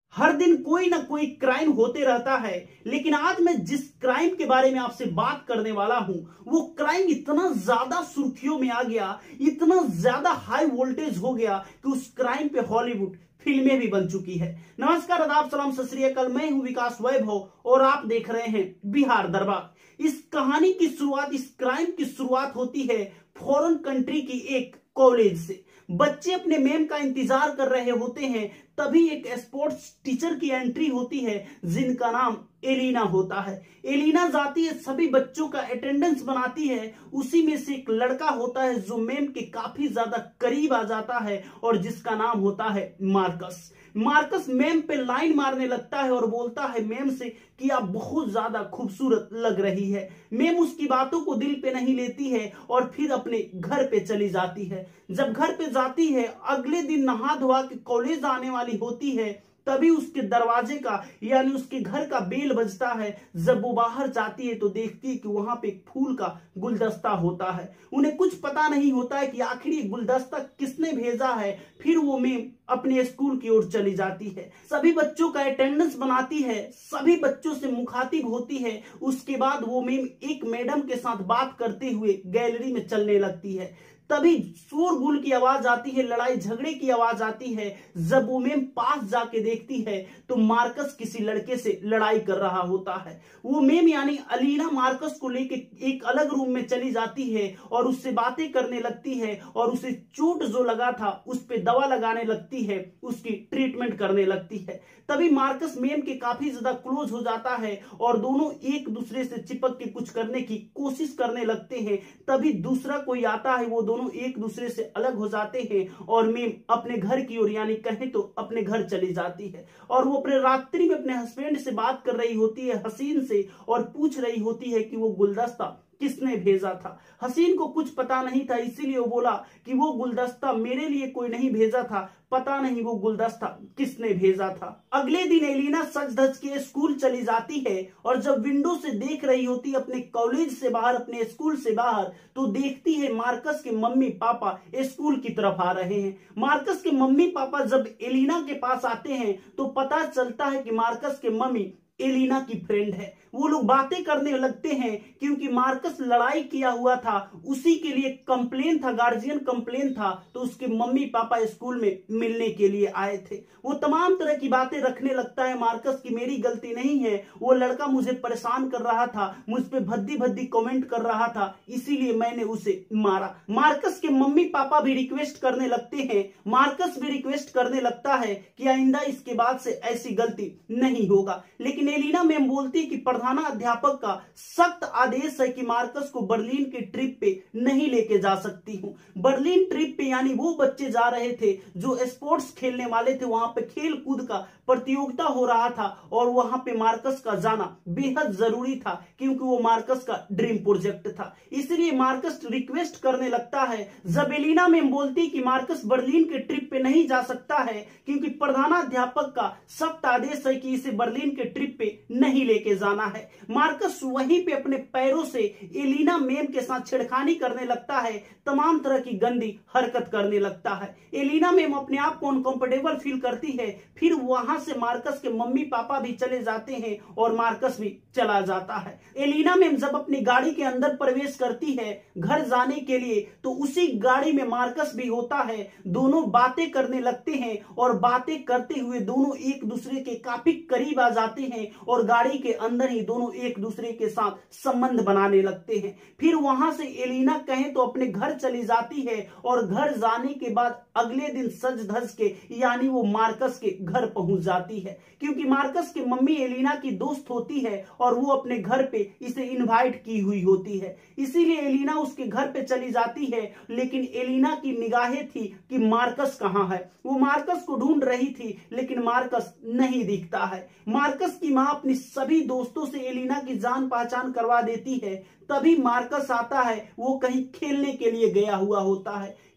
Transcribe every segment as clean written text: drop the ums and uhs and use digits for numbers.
हर दिन कोई ना कोई क्राइम होते रहता है, लेकिन आज मैं जिस क्राइम के बारे में आपसे बात करने वाला हूं, वो क्राइम इतना ज्यादा सुर्खियों में आ गया, इतना ज्यादा हाई वोल्टेज हो गया कि उस क्राइम पे हॉलीवुड फिल्में भी बन चुकी है। नमस्कार, आदाब, सलाम, सत श्री अकाल। मैं हूं विकास वैभव और आप देख रहे हैं बिहार दरबार। इस कहानी की शुरुआत, इस क्राइम की शुरुआत होती है फॉरेन कंट्री की एक कॉलेज से। बच्चे अपने मैम का इंतजार कर रहे होते हैं, तभी एक स्पोर्ट्स टीचर की एंट्री होती है जिनका नाम एलिना होता है। एलिना जाती है, सभी बच्चों का अटेंडेंस बनाती है। उसी में से एक लड़का होता है जो मैम के काफी ज्यादा करीब आ जाता है और जिसका नाम होता है मार्कस। मार्कस मैम पे लाइन मारने लगता है और बोलता है मैम से कि आप बहुत ज्यादा खूबसूरत लग रही है। मैम उसकी बातों को दिल पे नहीं लेती है और फिर अपने घर पे चली जाती है। जब घर पे जाती है, अगले दिन नहा धोआ के कॉलेज आने वाली होती है, तभी उसके दरवाजे का यानी उसके घर का बेल बजता है। जब वो बाहर जाती है तो देखती है कि वहां पे एक फूल का गुलदस्ता होता है। उन्हें कुछ पता नहीं होता है कि आखिर ये गुलदस्ता किसने भेजा है। फिर वो मैम अपने स्कूल की ओर चली जाती है, सभी बच्चों का अटेंडेंस बनाती है, सभी बच्चों से मुखातिब होती है। उसके बाद वो मैम एक मैडम के साथ बात करते हुए गैलरी में चलने लगती है। तभी शोरगुल की आवाज आती है, लड़ाई झगड़े की आवाज आती है। जब वो मैम पास जाके देखती है तो मार्कस किसी लड़के से लड़ाई कर रहा होता है। वो मैम यानी एलिना मार्कस को लेके एक अलग रूम में चली जाती है और उससे बातें करने लगती है और उसे चोट जो लगा था उस पे दवा लगाने लगती है, उसकी ट्रीटमेंट करने लगती है। तभी मार्कस मैम के काफी ज्यादा क्लोज हो जाता है और दोनों एक दूसरे से चिपक के कुछ करने की कोशिश करने लगते हैं। तभी दूसरा कोई आता है, वो दोनों एक दूसरे से अलग हो जाते हैं और मैम अपने घर की ओर यानी कहें तो अपने घर चली जाती है। और वो अपने रात्रि में अपने हस्बैंड से बात कर रही होती है, हसीन से, और पूछ रही होती है कि वो गुलदस्ता किसने भेजा था। हसीन को कुछ पता नहीं था, इसीलिए वो बोला कि वो गुलदस्ता मेरे लिए कोई नहीं भेजा था, पता नहीं वो गुलदस्ता किसने भेजा था। अगले दिन एलिना सज धज के स्कूल चली जाती है और जब विंडो से देख रही होती है अपने कॉलेज से बाहर, अपने स्कूल से बाहर, तो देखती है मार्कस के मम्मी पापा स्कूल की तरफ आ रहे हैं। मार्कस के मम्मी पापा जब एलिना के पास आते हैं तो पता चलता है कि मार्कस के मम्मी एलिना की फ्रेंड है। वो लोग बातें करने लगते हैं क्योंकि मार्कस लड़ाई किया हुआ था, उसी के लिए कंप्लेन था, गार्जियन कंप्लेन था, तो उसके मम्मी पापा स्कूल में मिलने के लिए आए थे। वो तमाम तरह की बातें रखने लगता है मार्कस की मेरी गलती नहीं है, वो लड़का मुझे परेशान कर रहा था, मुझ पे भद्दी भद्दी कमेंट कर रहा था, इसीलिए मैंने उसे मारा। मार्कस के मम्मी पापा भी रिक्वेस्ट करने लगते हैं, मार्कस भी रिक्वेस्ट करने लगता है कि आइंदा इसके बाद से ऐसी गलती नहीं होगा। लेकिन एलिना मैम बोलती कि प्रधानाध्यापक का सख्त आदेश है कि मार्कस को बर्लिन के ट्रिप पे नहीं लेके जा सकती हूँ। बर्लिन ट्रिप पे यानी वो बच्चे जा रहे थे जो स्पोर्ट्स खेलने वाले थे, वहां पे खेल कूद का प्रतियोगिता हो रहा था और वहां पे मार्कस का जाना बेहद जरूरी था क्योंकि वो मार्कस का ड्रीम प्रोजेक्ट था। इसलिए मार्कस रिक्वेस्ट करने लगता है। जब एलिना मैम बोलती कि मार्कस बर्लिन के ट्रिप पे नहीं जा सकता है क्योंकि प्रधानाध्यापक का सख्त आदेश है कि इसे बर्लिन के ट्रिप पे नहीं लेके जाना है, मार्कस वहीं पे अपने पैरों से एलिना मैम के साथ छेड़खानी करने लगता है, तमाम तरह की गंदी हरकत करने लगता है। एलिना मैम अपने आप को अनकंफर्टेबल फील करती है। फिर वहां से मार्कस के मम्मी पापा भी चले जाते हैं और मार्कस भी चला जाता है। एलिना मैम जब अपनी गाड़ी के अंदर प्रवेश करती है घर जाने के लिए, तो उसी गाड़ी में मार्कस भी होता है। दोनों बातें करने लगते हैं और बातें करते हुए दोनों एक दूसरे के काफी करीब आ जाते हैं और गाड़ी के अंदर ही दोनों एक दूसरे के साथ संबंध बनाने लगते हैं। फिर वहां से एलिना कहें तो अपने घर चली जाती है और घर जाने के बाद अगले दिन सज धज के यानी वो मार्कस के घर पहुंच जाती है क्योंकि मार्कस की मम्मी एलिना की दोस्त होती है और वो अपने घर पे इसे इनवाइट की हुई होती है, इसीलिए एलिना उसके घर पे चली जाती है। लेकिन एलिना की निगाहें थी कि मार्कस कहाँ है। वो मार्कस को ढूंढ रही थी लेकिन मार्कस नहीं दिखता है। मार्कस की माँ अपनी सभी दोस्तों से एलिना की जान पहचान करवा देती है। तभी मार्कस आता है, वो कहीं खेलने के लिए गया हुआ होता है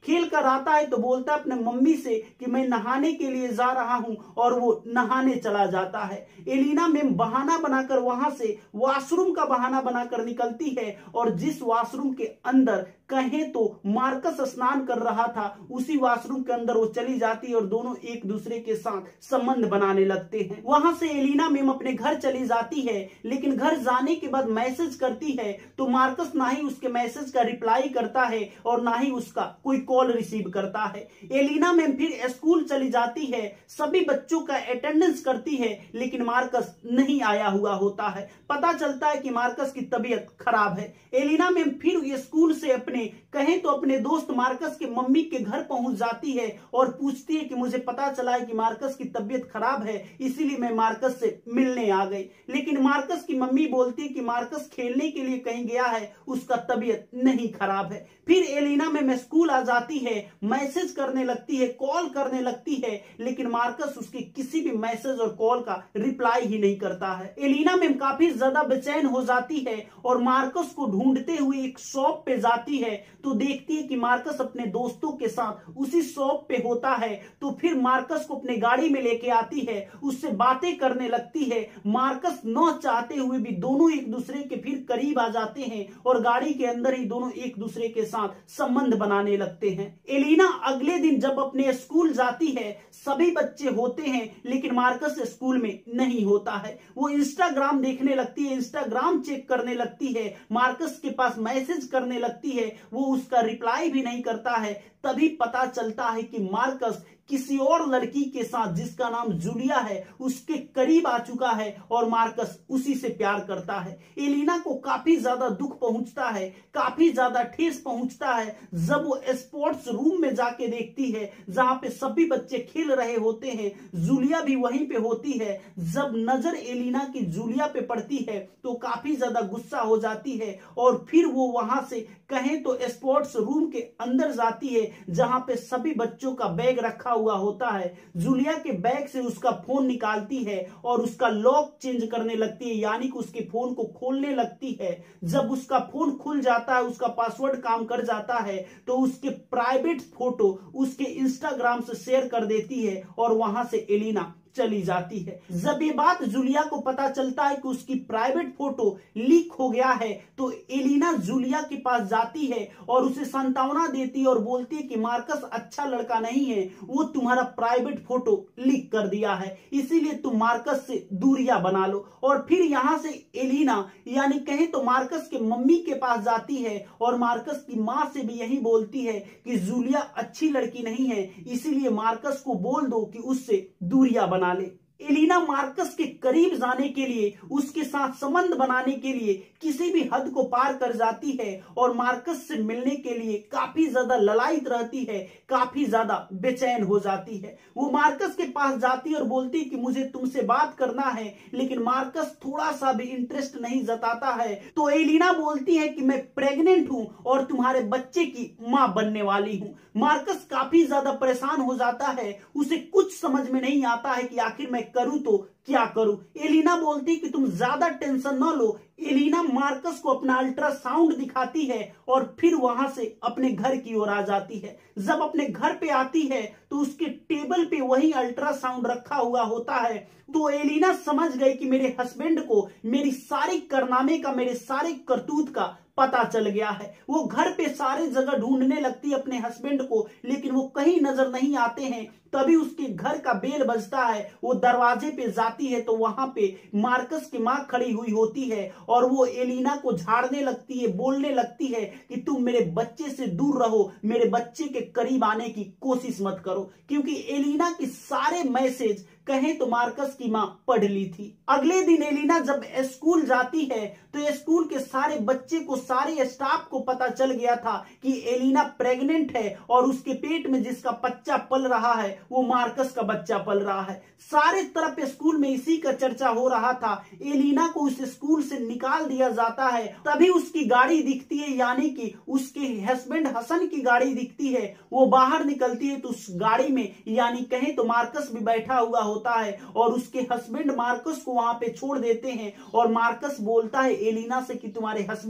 खेल कर आता है तो बोलता है अपने मम्मी से कि मैं नहाने के लिए जा रहा हूं और वो नहाने चला जाता है। एलिना मैम बहाना बनाकर वहां से वॉशरूम का बहाना बनाकर निकलती है और जिस वॉशरूम के अंदर कहें तो मार्कस स्नान कर रहा था उसी वॉशरूम के अंदर वो चली जाती है और दोनों एक दूसरे के साथ संबंध बनाने लगते हैं। वहां से एलिना मैम अपने घर चली जाती है, लेकिन घर जाने के बाद मैसेज करती है तो मार्कस ना ही उसके मैसेज का रिप्लाई करता है और ना ही उसका कोई कॉल रिसीव करता है। एलिना मैम फिर स्कूल चली जाती है, सभी बच्चों का अटेंडेंस करती है, लेकिन मार्कस नहीं आया हुआ होता है। पता चलता है कि मार्कस की तबीयत खराब है। एलिना मैम फिर स्कूल से कहें तो अपने दोस्त मार्कस के मम्मी के घर पहुंच जाती है और पूछती है कि मुझे पता चला है कि मार्कस की तबीयत खराब है, इसीलिए मैं मार्कस से मिलने आ गई। लेकिन मार्कस की मम्मी बोलती है कि मार्कस खेलने के लिए कहीं गया है, उसका तबीयत नहीं खराब है। फिर एलिना मैम स्कूल आ जाती है, मैसेज करने लगती है, कॉल करने लगती है, लेकिन मार्कस उसके किसी भी मैसेज और कॉल का रिप्लाई ही नहीं करता है। एलिना मैम काफी ज्यादा बेचैन हो जाती है और मार्कस को ढूंढते हुए एक शॉप पे जाती है तो देखती है कि मार्कस अपने दोस्तों के साथ उसी शॉप पे होता है। तो फिर मार्कस को अपने गाड़ी में लेके आती है, उससे बातें करने लगती है। मार्कस न चाहते हुए भी दोनों एक दूसरे के फिर करीब आ जाते हैं और गाड़ी के अंदर ही दोनों एक दूसरे के साथ संबंध बनाने लगते हैं। एलिना अगले दिन जब अपने स्कूल जाती है, सभी बच्चे होते हैं लेकिन मार्कस स्कूल में नहीं होता है। वो इंस्टाग्राम देखने लगती है, इंस्टाग्राम चेक करने लगती है, मार्कस के पास मैसेज करने लगती है, वो उसका रिप्लाई भी नहीं करता है। तभी पता चलता है कि मार्कस किसी और लड़की के साथ जिसका नाम जूलिया है उसके करीब आ चुका है और मार्कस उसी से प्यार करता है। एलिना को काफी ज्यादा दुख पहुंचता है, काफी ज्यादा ठेस पहुंचता है जब वो स्पोर्ट्स रूम में जाके देखती है जहां पे सभी बच्चे खेल रहे होते हैं, जूलिया भी वहीं पे होती है। जब नजर एलिना की जूलिया पे पड़ती है तो काफी ज्यादा गुस्सा हो जाती है और फिर वो वहां से कहें तो स्पोर्ट्स रूम के अंदर जाती है जहां पे सभी बच्चों का बैग रखा हुआ होता है। जूलिया के बैग से उसका फोन निकालती है और उसका लॉक चेंज करने लगती है, यानी कि उसके फोन को खोलने लगती है। जब उसका फोन खुल जाता है, उसका पासवर्ड काम कर जाता है, तो उसके प्राइवेट फोटो उसके इंस्टाग्राम से शेयर कर देती है और वहां से एलिना चली जाती है। जब ये बात जूलिया को पता चलता है कि उसकी प्राइवेट फोटो लीक हो गया है तो एलिना जूलिया के पास जाती है और उसे सांत्वना देती है और बोलती है कि मार्कस अच्छा लड़का नहीं है, वो तुम्हारा प्राइवेट फोटो लीक कर दिया है, इसीलिए तुम मार्कस से दूरियां बना लो। और फिर यहां से एलिना यानी कहें तो मार्कस के मम्मी के पास जाती है और मार्कस की मां से भी यही बोलती है कि जूलिया अच्छी लड़की नहीं है, इसीलिए मार्कस को बोल दो कि उससे दूरियां बना ले। एलिना मार्कस के करीब जाने के लिए, उसके साथ संबंध बनाने के लिए किसी भी हद को पार कर जाती है और मार्कस से मिलने के लिए काफी ज्यादा ललायित रहती है, काफी ज्यादा बेचैन हो जाती है। वो मार्कस के पास जाती है और बोलती है कि मुझे तुमसे बात करना है, लेकिन मार्कस थोड़ा सा भी इंटरेस्ट नहीं जताता है। तो एलिना बोलती है कि मैं प्रेग्नेंट हूं और तुम्हारे बच्चे की मां बनने वाली हूं। मार्कस काफी ज्यादा परेशान हो जाता है, उसे कुछ समझ में नहीं आता है कि आखिर मैं करूं तो क्या करूं। एलिना बोलती कि तुम ज्यादा टेंशन न लो। एलिना मार्कस को अपना अल्ट्रासाउंड दिखाती है और फिर वहां से अपने घर की ओर आ जाती है। जब अपने घर पे आती है तो उसके टेबल पे वही अल्ट्रासाउंड रखा हुआ होता है। तो एलिना समझ गई कि मेरे हस्बैंड को मेरी सारी कारनामे का, मेरे सारे करतूत का पता चल गया है। वो घर पे सारे जगह ढूंढने लगती है अपने हस्बैंड को, लेकिन वो कहीं नजर नहीं आते हैं। तभी उसके घर का बेल बजता है, वो दरवाजे पे जाती है तो वहां पे मार्कस की मां खड़ी हुई होती है और वो एलिना को झाड़ने लगती है, बोलने लगती है कि तुम मेरे बच्चे से दूर रहो, मेरे बच्चे के करीब आने की कोशिश मत करो, क्योंकि एलिना की सारे मैसेज कहें तो मार्कस की मां पढ़ ली थी। अगले दिन एलिना जब स्कूल जाती है तो स्कूल के सारे बच्चे को, सारे स्टाफ को पता चल गया था कि एलिना प्रेग्नेंट है और उसके पेट में जिसका बच्चा पल रहा है वो मार्कस का बच्चा पल रहा है। सारे तरफ स्कूल में इसी का चर्चा हो रहा था। एलिना को उस स्कूल से निकाल दिया जाता है। तभी उसकी गाड़ी दिखती है, यानी कि उसके हस्बैंड हसन की गाड़ी दिखती है। वो बाहर निकलती है तो उस गाड़ी में यानी कहें तो मार्कस भी बैठा हुआ होता है और उसके हस्बैंड मार्कस को वहां पे छोड़ देते हैं और मार्कस बोलता है एलिना से कि तुम्हारे हस्बैंड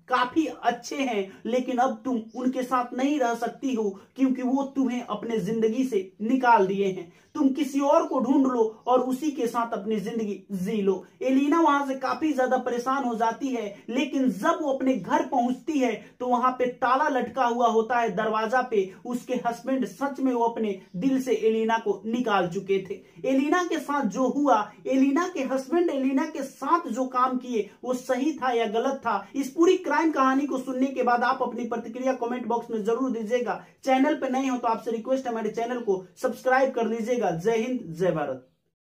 काफी अच्छे हैं, लेकिन अब तुम उनके साथ नहीं रह सकती हो क्योंकि वो तुम्हें अपने जिंदगी से निकाल दिए हैं। तुम किसी और को ढूंढ लो और उसी के साथ अपनी जिंदगी जी लो। एलिना वहां से काफी ज्यादा परेशान हो जाती है, लेकिन जब वो अपने घर पहुंचती है तो वहां पे ताला लटका हुआ होता है दरवाजा पे। उसके हस्बैंड सच में वो अपने दिल से एलिना को निकाल चुके थे। एलिना के साथ जो हुआ, एलिना के हस्बैंड एलिना के साथ जो काम किए वो सही था या गलत था? इस पूरी क्राइम कहानी को सुनने के बाद आप अपनी प्रतिक्रिया कमेंट बॉक्स में जरूर दीजिएगा। चैनल पे नए हो तो आपसे रिक्वेस्ट है हमारे चैनल को सब्सक्राइब कर लीजिएगा। जय हिंद, जय भारत।